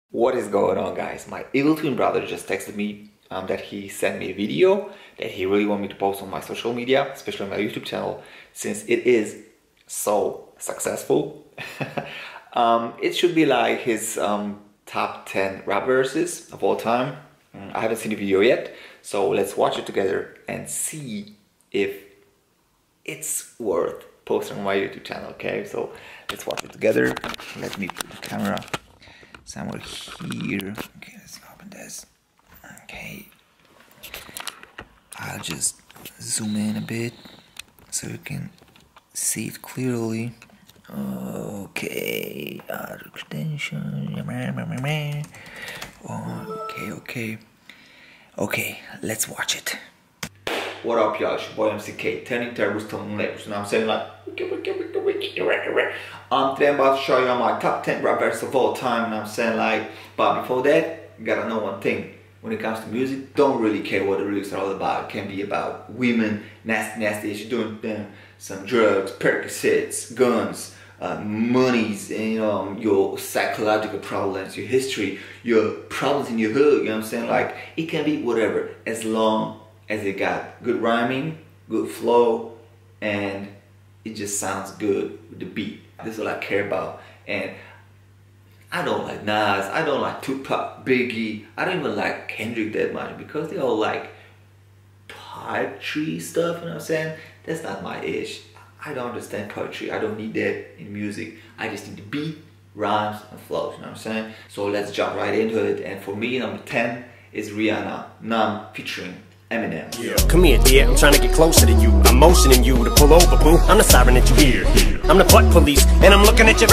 What is going on, guys? My evil twin brother just texted me that he sent me a video that he really want me to post on my social media, especially on my YouTube channel, since it is so successful. It should be like his top 10 rap verses of all time. I haven't seen the video yet, so let's watch it together and see if it's worth posting on my YouTube channel. Okay, so let's watch it together. Let me put the camera somewhere here. Okay, let's open this. Okay, I'll just zoom in a bit so you can see it clearly. Okay, extension. Okay, let's watch it. What up, y'all? It's your boy MCK, turning tables to lips. You know what I'm saying? Like, today I'm about to show you my top 10 rap verses of all time. You know what I'm saying? Like, but before that, you gotta know one thing. When it comes to music, don't really care what the lyrics are all about. It can be about women, nasty shit, doing them, some drugs, Percocets, guns, monies, and your psychological problems, your history, your problems in your hood. You know what I'm saying? Like, it can be whatever, as long as it got good rhyming, good flow, and it just sounds good with the beat. This is what I care about. And I don't like Nas, I don't like Tupac, Biggie, I don't even like Kendrick that much because they all like poetry stuff, you know what I'm saying? That's not my ish. I don't understand poetry, I don't need that in music. I just need the beat, rhymes, and flows, you know what I'm saying? So let's jump right into it. And for me, number 10 is Rihanna, Numb featuring Eminem. Yeah. Come here, dear, I'm trying to get closer to you. I'm motioning you to pull over, boo. I'm the siren that you hear. I'm the butt police, and I'm looking at your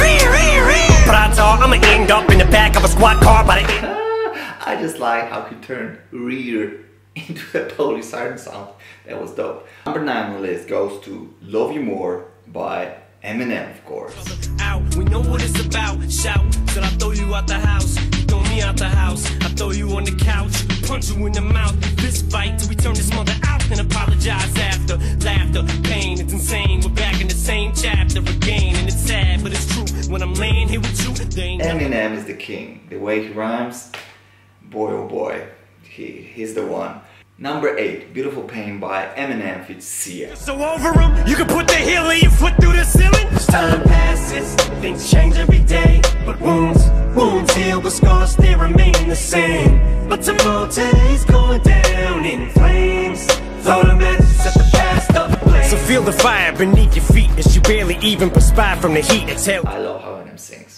Prata. I'ma end up in the back of a squad car by the end. I just like how he turned rear into a police siren sound. That was dope. Number 9 on the list goes to Love You More by Eminem, of course. We know what it's about. Shout, till I throw you out the house. You throw me out the house. I throw you on the couch. Punch you in the mouth. Fist fight till we turn this mother out and apologize after. Laughter, pain, it's insane. We're back in the same chapter again, and it's sad, but it's true. When I'm laying here with you, they ain't. Eminem is the king. The way he rhymes, boy oh boy, he's the one. Number 8, Beautiful Pain by Eminem feat. Sia. So over them, you can put the heel of your foot through the ceiling. As time passes, things change every day. But wounds heal, but scars still remain the same. But tomorrow today's going down in flames. Throw the matches, set the past ablaze. So feel the fire beneath your feet as you barely even perspire from the heat. Exhale. I love how Eminem sings.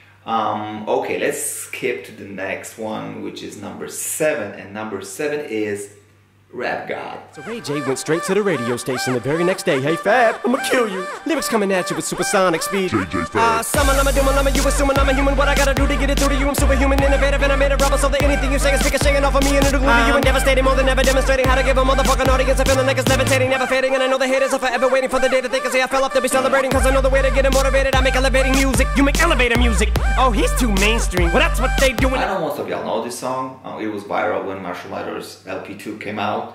Okay, let's skip to the next one, which is number 7. And number 7 is Rap God. So Ray J went straight to the radio station the very next day. Hey Fab, I'ma kill you. Lyrics coming at you with supersonic speed. Summon, you assuming I'm a human. What I gotta do to get it through to you? I'm superhuman, innovative, and I made a rubber so that anything you say is ricocheting off of me and it'll glue to you and devastating more than ever, demonstrating how to give a motherfucking audience a feeling like it's levitating, never fading. And I know the haters are forever waiting for the day that they can say I fell off to be celebrating. Cause I know the way to get them motivated. I make elevating music, you make elevator music. Oh, he's too mainstream. Well, that's what they do. I know most of y'all know this song. It was viral when Marshall Mathers LP2 came out.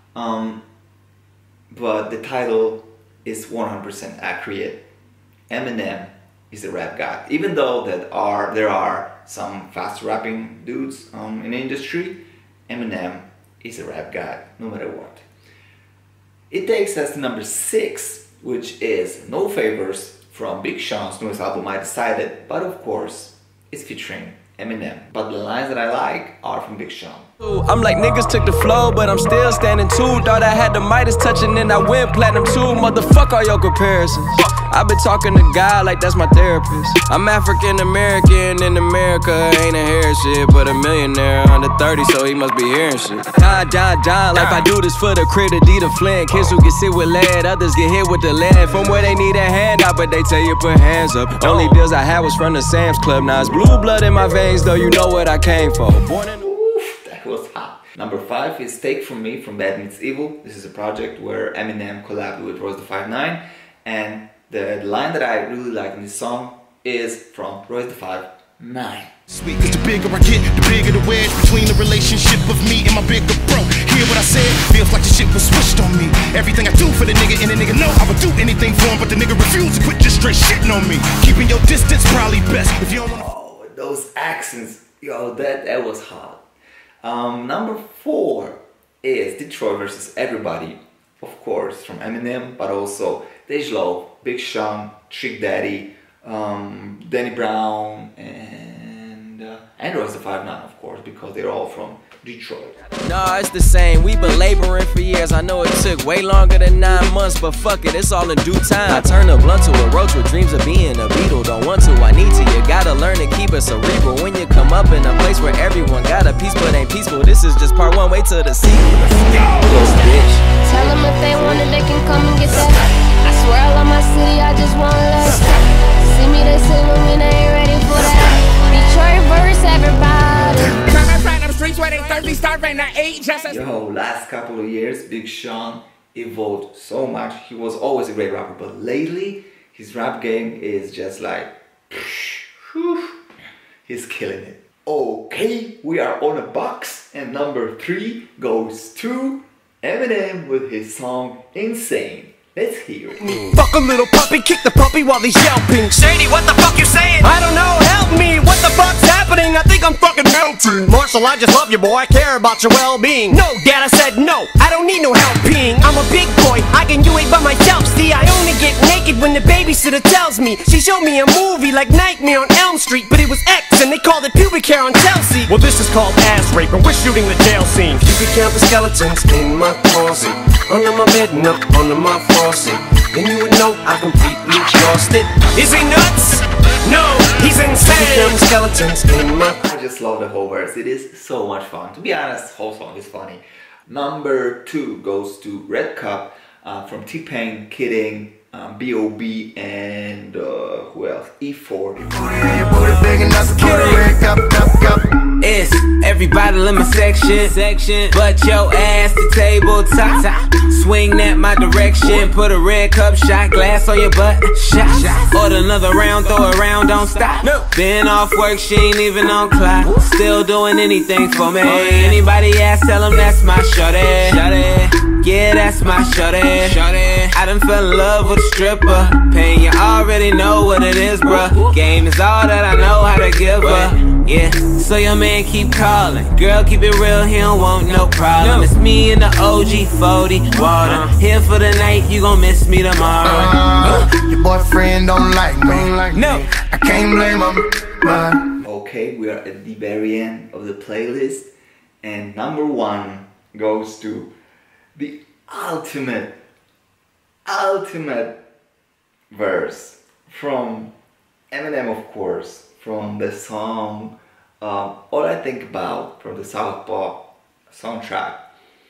But the title is 100% accurate. Eminem is a rap god. Even though there are some fast rapping dudes in the industry, Eminem is a rap god, no matter what. It takes us to number 6, which is No Favors from Big Sean's newest album, I Decided. But of course, it's featuring Eminem. But the lines that I like are from Big Sean. I'm like niggas took the flow, but I'm still standing too. Thought I had the Midas touching and I went platinum too. Motherfuck all your comparisons. I've been talking to God like that's my therapist. I'm African American in America, ain't a hair shit, but a millionaire under 30, so he must be hearing shit. John, like I do this for the critter, D the Flint. Kids who get sit with lead, others get hit with the lead. From where they need a hand out, but they tell you put hands up. Only deals I had was from the Sam's Club. Now it's blue blood in my veins, though you know what I came for. That was hot. Number 5 is Take From Me from Bad Meets Evil. This is a project where Eminem collabed with Royce da 5'9", and the line that I really like in this song is from Royce da 5'9". Sweet, cause the bigger I get, the bigger the wedge between the relationship of me and my bigger bro. Hear what I said? Feels like the shit was switched on me. Everything I do for the nigga, and the nigga know I would do anything for him, but the nigga refused to quit just straight shitting on me. Keeping your distance probably best if you don't wanna. Oh, those accents Yo, that was hot. Number 4 is Detroit versus Everybody, of course, from Eminem, but also Dej Loaf, Big Sean, Trick Daddy, Danny Brown, and Royce da 5'9", of course, because they're all from Detroit. Nah, it's the same. We've been laboring for years. I know it took way longer than 9 months, but fuck it, it's all in due time. I turn a blunt to a roach with dreams of being a Beatle. Don't want to, I need to. You gotta learn to keep it cerebral when you come up in a place where everyone got a piece but ain't peaceful. This is just part 1, wait till the sequel. Close, bitch. Tell them if they want it, they can come and get that. I swear I love my city, I just want less. See me, they salute me, they ain't ready for that. Detroit versus Everybody. Streets where they thirsty, starving, I ate just as Yo, last couple of years, Big Sean evolved so much. He was always a great rapper, but lately his rap game is just like, whew, he's killing it. Okay, we are on a box, and number 3 goes to Eminem with his song Insane. Let's hear it. Fuck a little puppy, kick the puppy while he's yelping. Shady, what the fuck you saying? I don't know, help me. What the fuck's happening? I think I'm fucking melting. Marshall, I just love you, boy. I care about your well-being. No, Dad, I said no. I don't need no helping. I'm a big boy. I can do it by myself. See, I only get naked when the babysitter tells me. She showed me a movie like Nightmare on Elm Street, but it was X and they called it pubic hair on Chelsea. Well, this is called ass rape, and we're shooting the jail scene. You can count the skeletons in my closet, under my bed and up under my faucet. Then you would know I completely lost it. Is he nuts? No, he's insane. Skeletons in my... I just love the whole verse. It is so much fun. To be honest, the whole song is funny. Number 2 goes to Red Cup from T-Pain, Kidding, B.O.B. and who else? E4. It's everybody in my section, but your ass the tabletop. Swing that my direction, put a red cup shot glass on your butt. Shot. Order another round, throw it around, don't stop. Been off work, she ain't even on clock. Still doing anything for me. Anybody ask, tell them that's my shorty. Yeah, that's my shorty. I done fell in love with a stripper. Pain, you already know what it is, bruh. Game is all that I know how to give her. Yeah, so your man keep calling. Girl, keep it real, he don't want no problem. It's me and the OG 40 water. Here for the night, you gon' miss me tomorrow. Your boyfriend don't like me. No, I can't blame him. Okay, we are at the very end of the playlist, and number 1 goes to the ultimate verse from Eminem, of course, from the song All I Think About from the Southpaw soundtrack.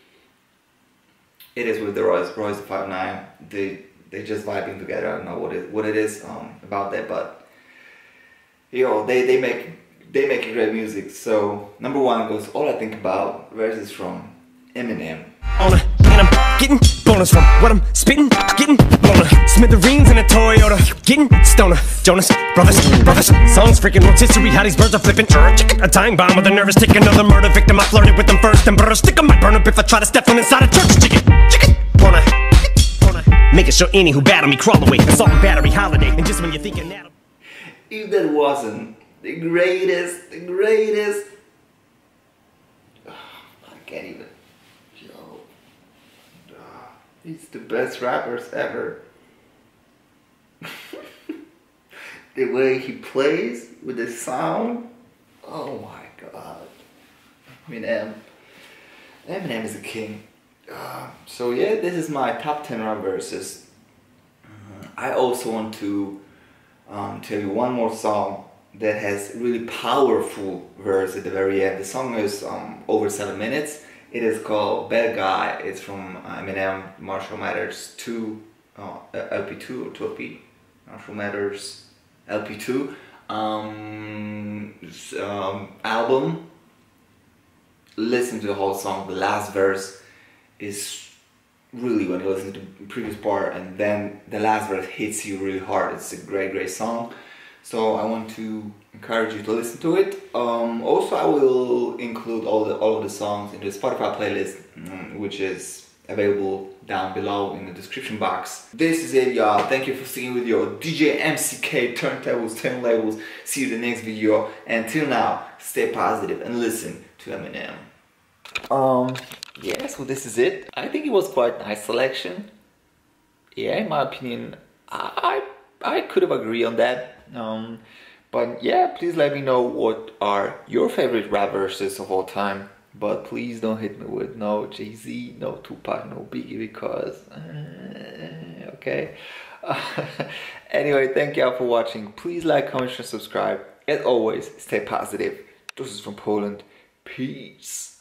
It is with the Royce da 5'9". They just vibing together. I don't know what it is about that, but yo, they make great music. So number 1 goes All I Think About, verses from Eminem. And I'm getting bonus from what I'm spitting, getting blown. Smithereens in a Toyota, getting stoner. Jonas Brothers, songs freaking rotisserie. How these birds are flipping. A time bomb with a nervous tick. Another murder victim. I flirted with them first and burst. Stick 'em, might burn up if I try to step from inside a church. Chicken, wanna making sure any who battle me crawl away. Assault and battery holiday. And just when you're thinking that, If that wasn't the greatest, I can't even. He's the best rappers ever. The way he plays with the sound, oh my god. Eminem is a king. So yeah, this is my top 10 rap verses. I also want to tell you one more song that has really powerful verse at the very end. The song is over 7 minutes. It is called Bad Guy. It's from Eminem, Marshall Mathers 2, LP2 or 2LP. Marshall Mathers LP2 album. Listen to the whole song. The last verse is really, when you listen to the previous part and then the last verse hits you really hard. It's a great song. So I want to encourage you to listen to it. Also, I will include all of the songs in the Spotify playlist, which is available down below in the description box. This is it, y'all. Thank you for sticking with your DJ MCK Turntables, Turnlabels. See you in the next video. Until now, stay positive and listen to Eminem. Yeah, so this is it. I think it was quite a nice selection. Yeah, in my opinion, I could have agreed on that. But yeah, please let me know what are your favorite rap verses of all time. But please don't hit me with no Jay-Z, no Tupac, no Biggie, because okay. Anyway, thank y'all for watching. Please like, comment, and subscribe. As always, stay positive. This is from Poland. Peace.